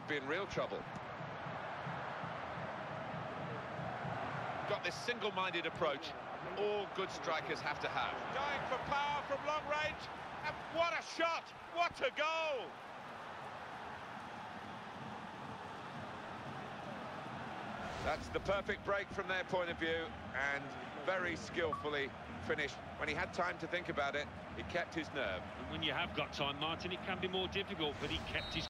could be in real trouble. Got this single-minded approach all good strikers have to have. Going for power from long range, and what a shot! What a goal! That's the perfect break from their point of view, and very skillfully finished. When he had time to think about it, he kept his nerve. And when you have got time, Martin, it can be more difficult, but he kept his